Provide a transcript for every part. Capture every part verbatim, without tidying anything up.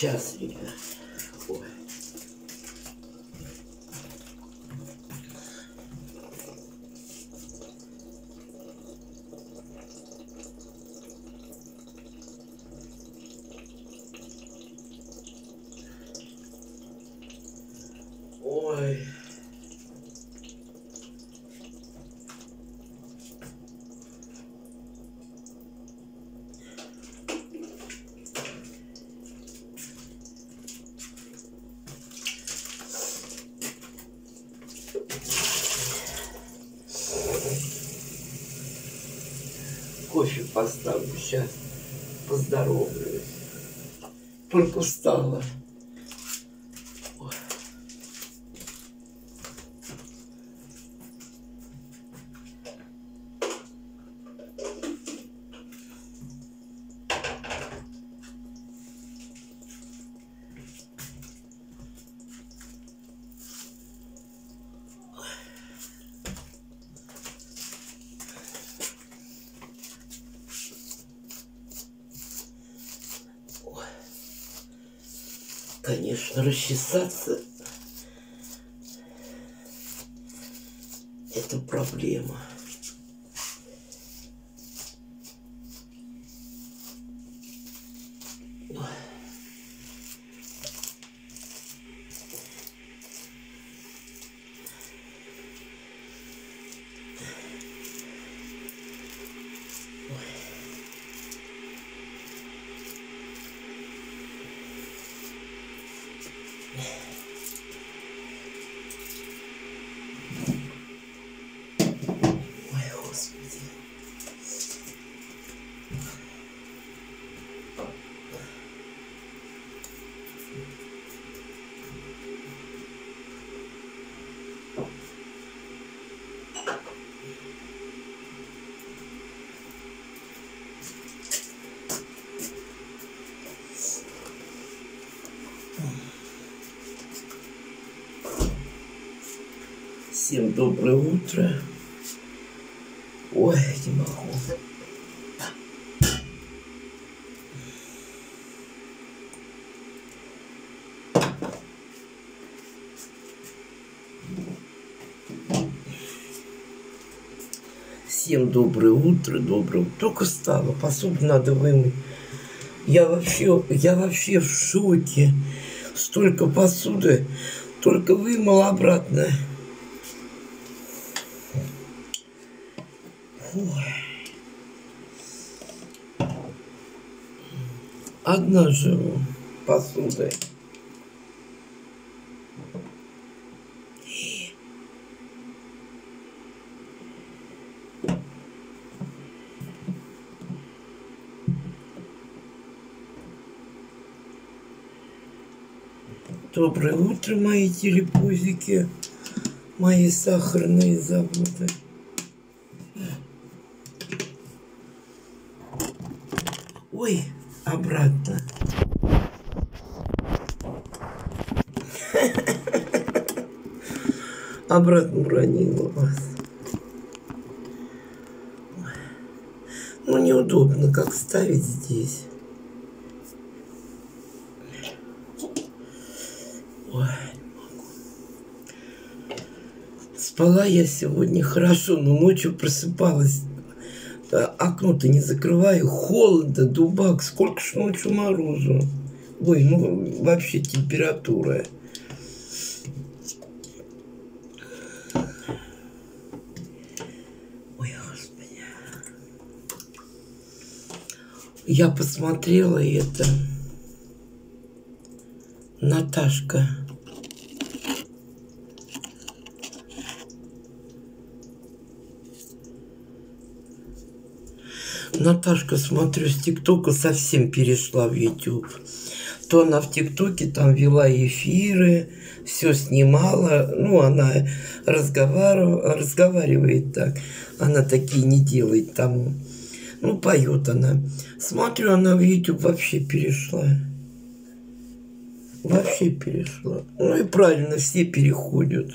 Сейчас я... Ой. Ой. Кофе поставлю сейчас, поздороваюсь. Только встала. Конечно, расчесаться — это проблема. Всем доброе утро. Ой, не могу. Всем доброе утро, доброе. Только встала, посуду надо вымыть. Я вообще, я вообще в шоке. Столько посуды, только вымыла обратно. Одна живу посудой. Доброе утро, мои телепузики, мои сахарные заводы. Ой, обратно. Обратно уронила вас. Ну, неудобно, как ставить здесь. Ой, не могу. Спала я сегодня хорошо, но ночью просыпалась. Окно-то не закрываю, холодно, дубак, сколько ж ночью морозу. Ой, ну вообще температура. Ой, Господи. Я посмотрела это. Наташка. Наташка, смотрю, с ТикТока совсем перешла в Ютуб. То она в ТикТоке там вела эфиры, все снимала. Ну, она разговаривает, разговаривает так. Она такие не делает там. Ну, поет она. Смотрю, она в Ютуб вообще перешла. Вообще перешла. Ну и правильно, все переходят.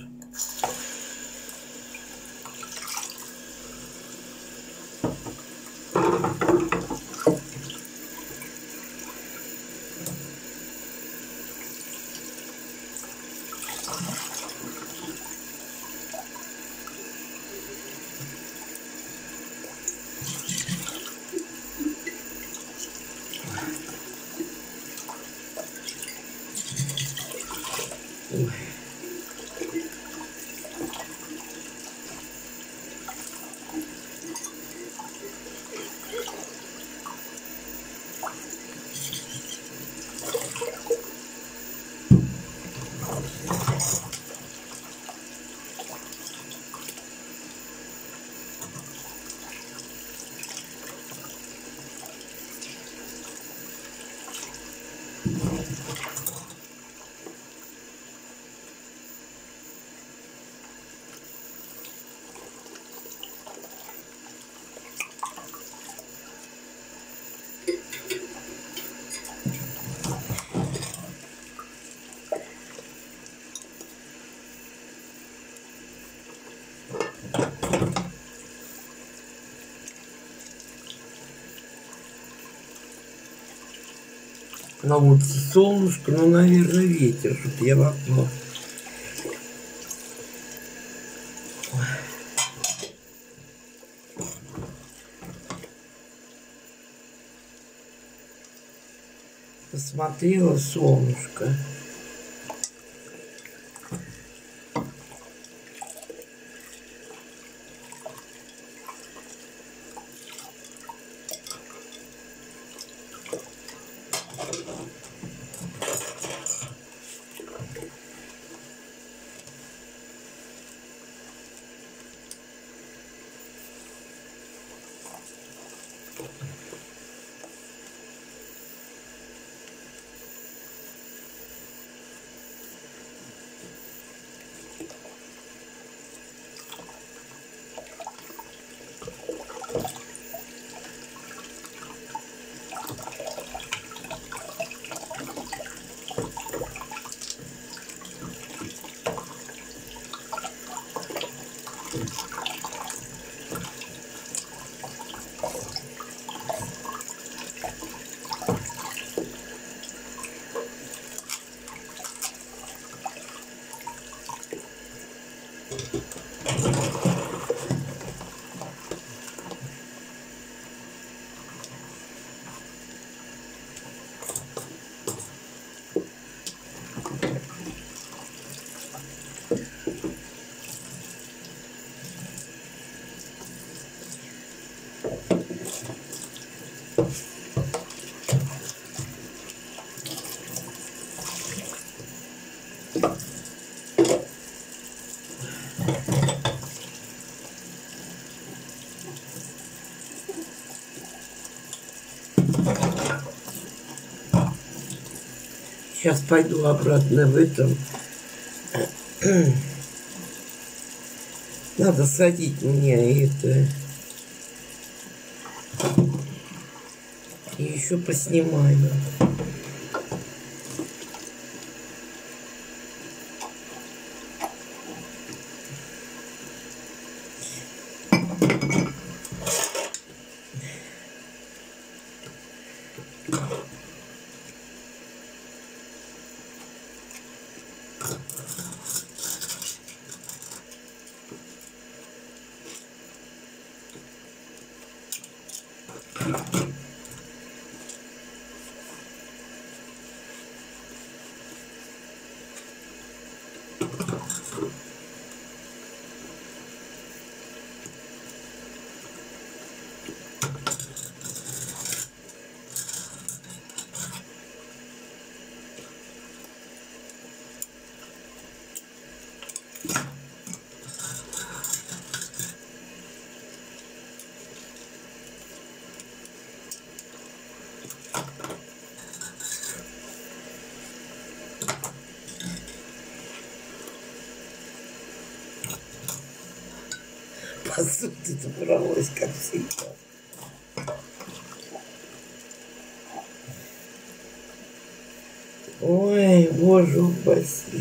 На улице солнышко, ну, наверное, ветер, что-то я в окно. Посмотрела солнышко. Сейчас пойду обратно в этом. Надо садить мне это. И еще поснимаю. Посуда забралась, как всегда. Ой, боже упаси.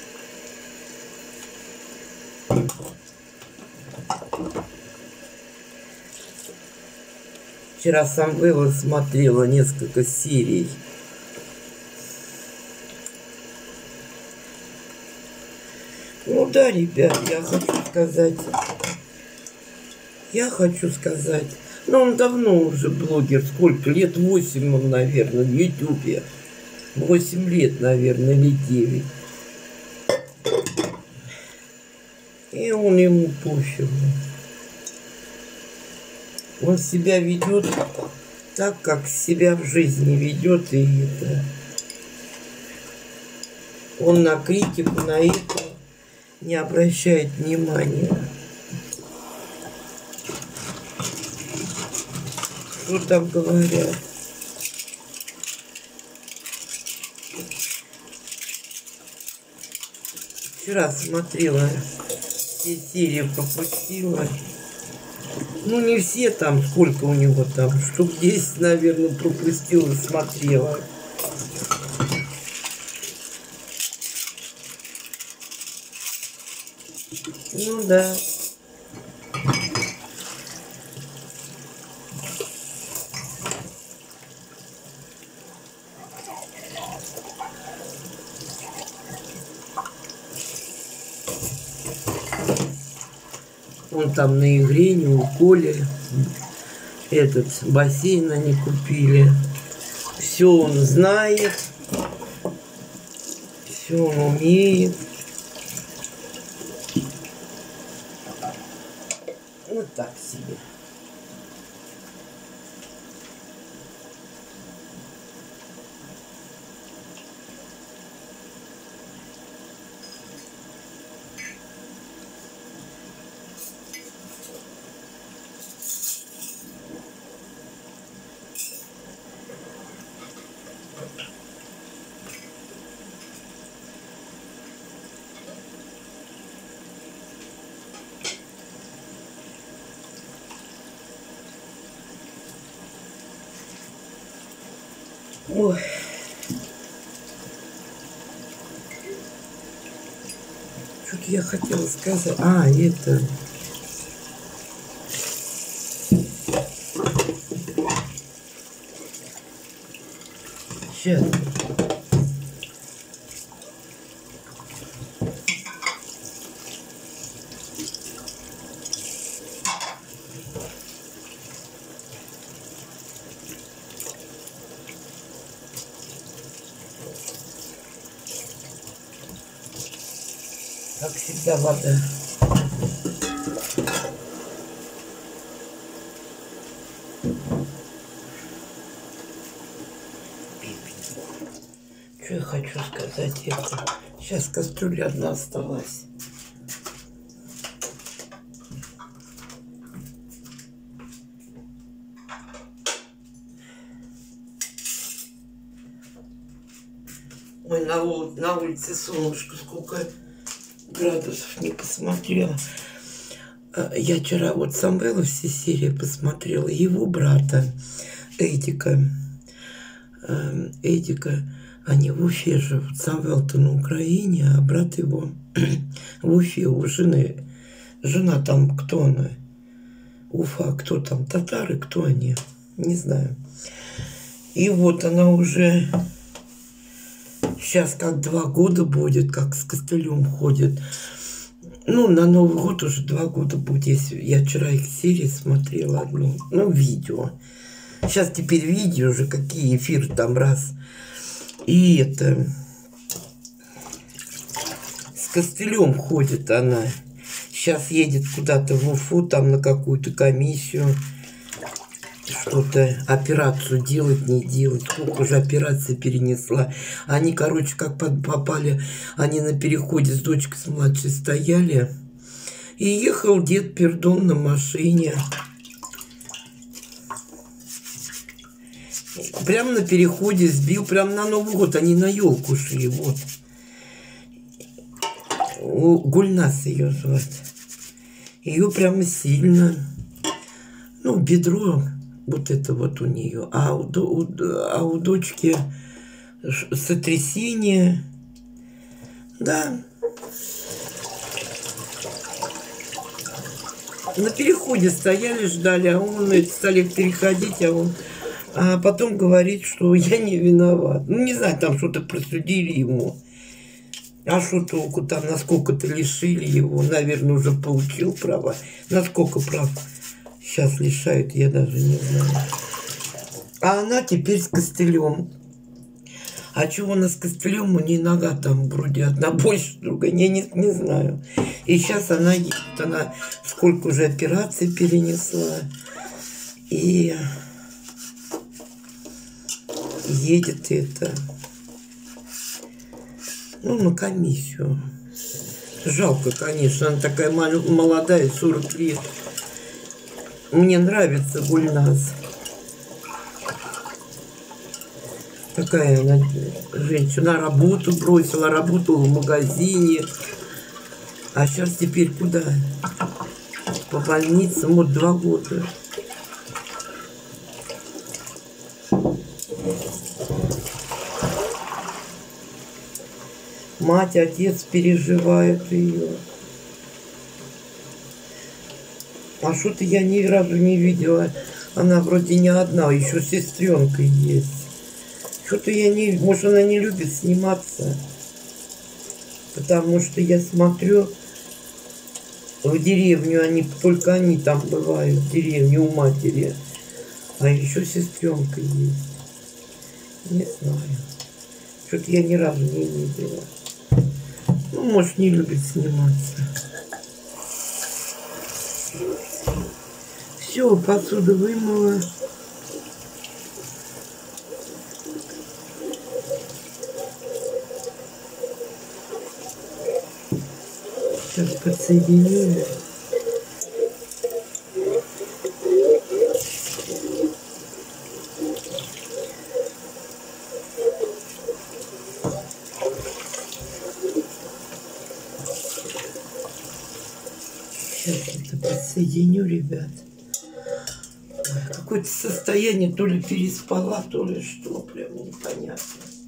Вчера сам вывод смотрела несколько серий. Ну да, ребят, я хочу сказать, я хочу сказать, ну он давно уже блогер, сколько лет, восемь он, наверное, в ютубе, восемь лет, наверное, или девять. И он ему пофигу. Он себя ведет так, как себя в жизни ведет, и это... Он на критику, на это не обращает внимания. Что там говорят? Вчера смотрела, все серии пропустила. Ну, не все там, сколько у него там, штук десять, наверное, пропустила, смотрела. Ну да. Вон там на Игре, у Коли этот бассейн они купили. Все он знает, все он умеет. Вот так себе. Ой. Что-то я хотела сказать. А, это... Сейчас. Как всегда, вода. Что я хочу сказать? Это? Сейчас кастрюля одна осталась. Ой, на, ули на улице солнышко сколько градусов не посмотрела. Я вчера вот Самвела все серии посмотрела. Его брата Эдика. Эдика, они в Уфе живут. Самвел-то на Украине, а брат его в Уфе у жены. Жена там, кто она? Уфа, кто там? Татары, кто они? Не знаю. И вот она уже... Сейчас как два года будет, как с костылем ходит. Ну, на Новый год уже два года будет. Если я вчера их серии смотрела одну. Ну, видео. Сейчас теперь видео уже, какие эфиры там раз. И это... С костылем ходит она. Сейчас едет куда-то в Уфу, там на какую-то комиссию. Что-то, операцию делать, не делать. Сколько уже операций перенесла. Они, короче, как попали, они на переходе с дочкой с младшей стояли. И ехал дед Пердон на машине. Прямо на переходе сбил, прямо на Новый год. Они на елку шли, вот. Гульнас ее звать. Ее прямо сильно. Ну, бедро... Вот это вот у нее. А у, у, а у дочки сотрясение. Да. На переходе стояли, ждали, а он стали переходить, а он... А потом говорит, что я не виноват. Ну, не знаю, там что-то присудили ему. А что толку там, насколько-то лишили его. Наверное, уже получил права. Насколько прав сейчас лишают, я даже не знаю. А она теперь с костылем. А чего она с костылем? У нее нога там вроде одна больше, другая. Я не, не знаю. И сейчас она едет. Она сколько уже операций перенесла. И едет это. Ну, на комиссию. Жалко, конечно, она такая молодая, сорок лет. Мне нравится Гульназ. Такая она женщина. Работу бросила, работала в магазине. А сейчас теперь куда? По больнице, вот два года. Мать, отец переживают ее. А что-то я ни разу не видела. Она вроде не одна, еще сестренка есть. Что-то я не... Может, она не любит сниматься. Потому что я смотрю, в деревню они, только они там бывают, в деревне у матери. А еще сестренка есть. Не знаю. Что-то я ни разу не видела. Ну, может, не любит сниматься. Все, посуду вымыла. Сейчас подсоединю. Сейчас это подсоединю, ребят. Какое-то состояние, то ли переспала, то ли что, прям непонятно.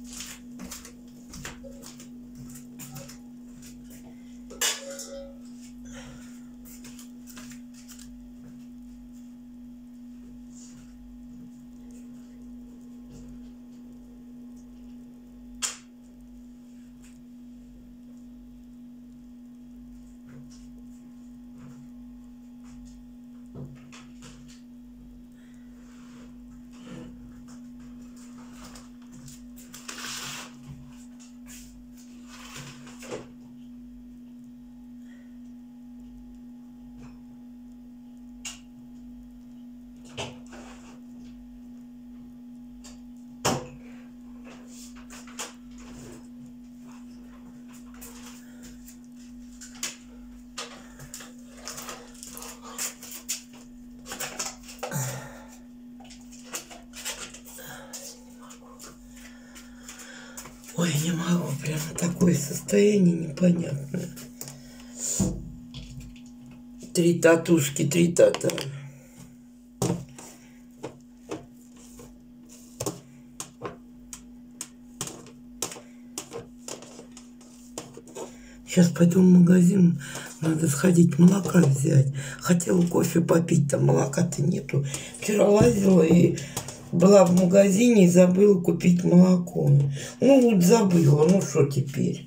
Ой, не могу, прямо такое состояние непонятное. Три татушки, три тата. Сейчас пойду в магазин, надо сходить молока взять. Хотела кофе попить, там молока-то нету. Вчера лазила и была в магазине и забыла купить молоко. Ну вот забыла, ну что теперь?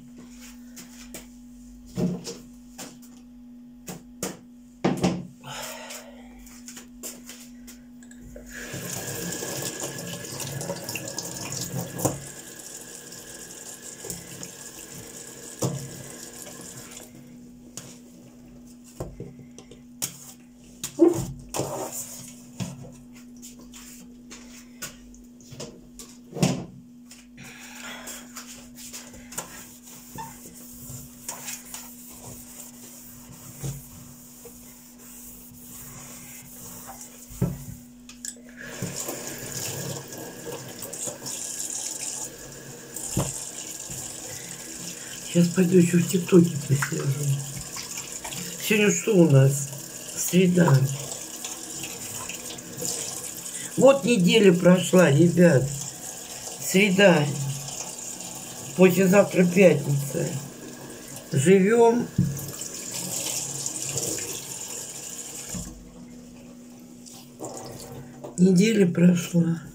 Сейчас пойду еще в ТикТоке посижу. Сегодня что у нас? Среда. Вот неделя прошла, ребят. Среда. Послезавтра пятница. Живем. Неделя прошла.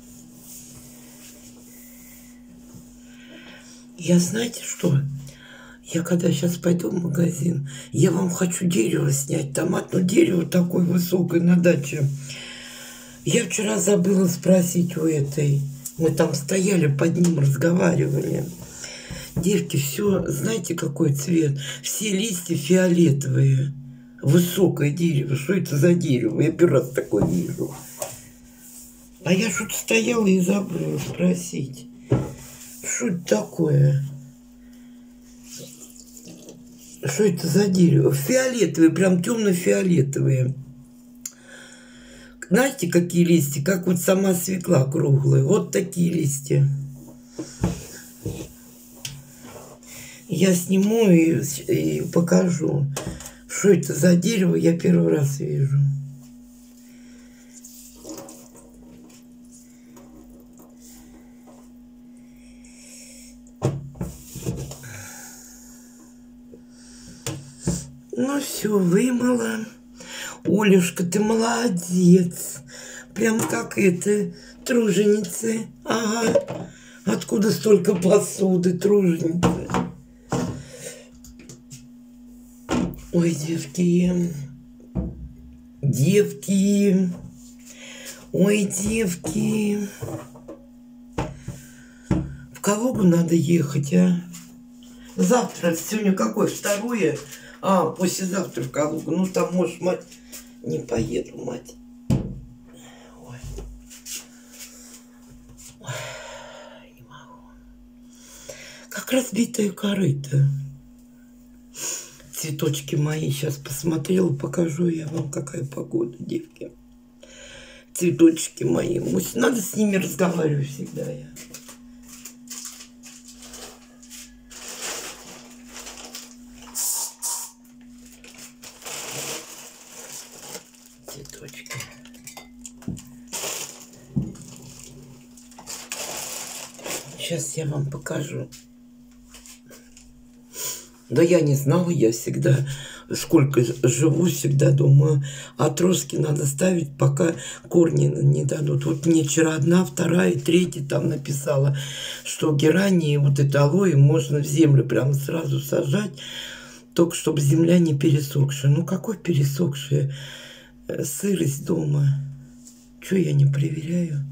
Я знаете что? Я когда сейчас пойду в магазин, я вам хочу дерево снять. Там одно дерево такое высокое на даче. Я вчера забыла спросить у этой. Мы там стояли, под ним разговаривали. Девки, все, знаете, какой цвет? Все листья фиолетовые. Высокое дерево. Что это за дерево? Я первый раз такое вижу. А я что-то стояла и забыла спросить. Что это такое? Что это за дерево? Фиолетовые, прям темно-фиолетовые. Знаете, какие листья? Как вот сама свекла круглая. Вот такие листья. Я сниму и, и покажу, что это за дерево, я первый раз вижу. Ну все, вымыла. Олюшка, ты молодец. Прям как это, труженицы. Ага. Откуда столько посуды, труженицы? Ой, девки. Девки. Ой, девки. В Калугу надо ехать, а? Завтра, сегодня какое? Второе? А, послезавтра в Калугу. Ну, там, может, мать... Не поеду, мать. Ой. Ой, не могу. Как разбитая корыта. Цветочки мои сейчас посмотрела, покажу я вам, какая погода, девки. Цветочки мои. Надо с ними разговаривать всегда я. Цветочки. Сейчас я вам покажу. Да я не знала, я всегда, сколько живу, всегда думаю, отростки надо ставить, пока корни не дадут. Вот мне вчера одна, вторая, третья там написала, что герани и вот это алоэ можно в землю прямо сразу сажать, только чтобы земля не пересохшая. Ну какой пересохшая? Сырость дома. Чего я не проверяю?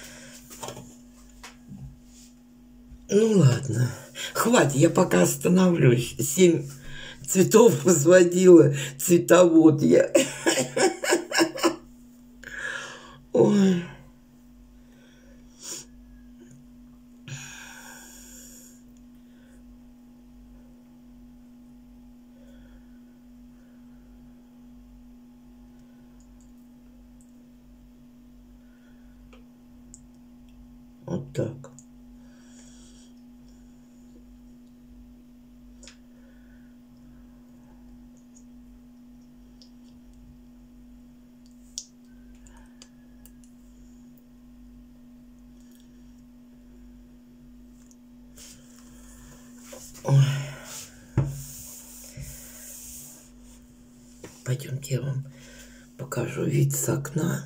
Ну ладно. Хватит, я пока остановлюсь. Семь цветов возводила, цветовод я. Ой. Вот так. Ой. Пойдемте, я вам покажу вид с окна.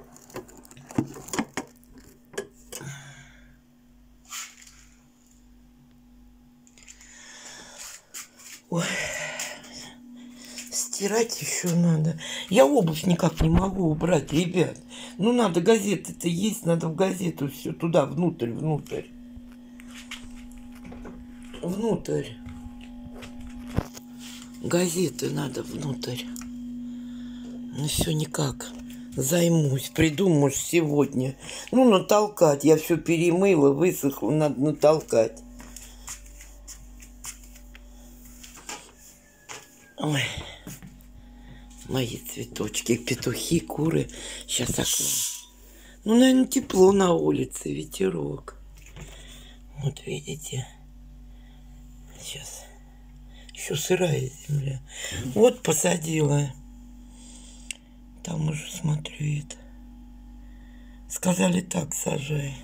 Ой. Стирать еще надо. Я обувь никак не могу убрать, ребят. Ну надо, газеты-то есть, надо в газету все туда, внутрь, внутрь. Внутрь. Газеты надо внутрь. Ну все никак. Займусь, придумаешь сегодня. Ну натолкать. Я все перемыла, высохло, надо натолкать. Ой. Мои цветочки, петухи, куры. Сейчас окно. Ну, наверное, тепло на улице, ветерок. Вот видите. Сейчас. Еще сырая земля. Вот посадила. Там уже смотрю это. Сказали так, сажай.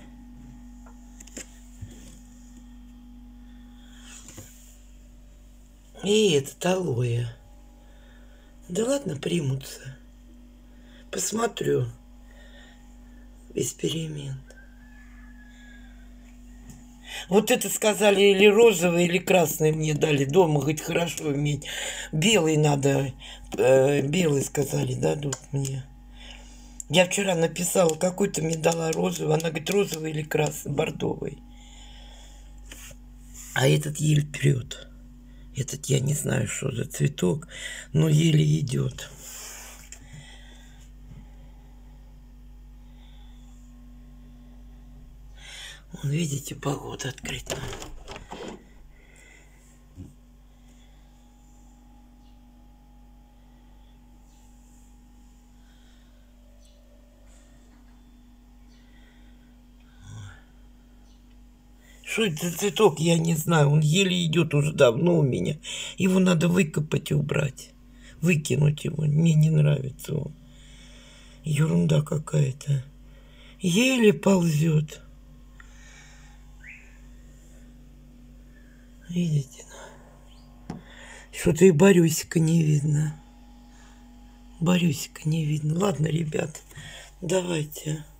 И это алоэ. Да ладно, примутся. Посмотрю. Эксперимент. Вот это сказали, или розовый, или красный мне дали. Дома хоть хорошо иметь. Белый надо. Э, белый, сказали, дадут мне. Я вчера написала, какой-то мне дала розовый. Она говорит, розовый или красный, бордовый. А этот еле прет. Этот я не знаю, что за цветок, но еле идет. Вон, видите, погода открыта. Что это за цветок, я не знаю. Он еле идет уже давно у меня. Его надо выкопать и убрать. Выкинуть его. Мне не нравится он. Ерунда какая-то. Еле ползет. Видите? Что-то и Борюсика не видно. Борюсика не видно. Ладно, ребят, давайте.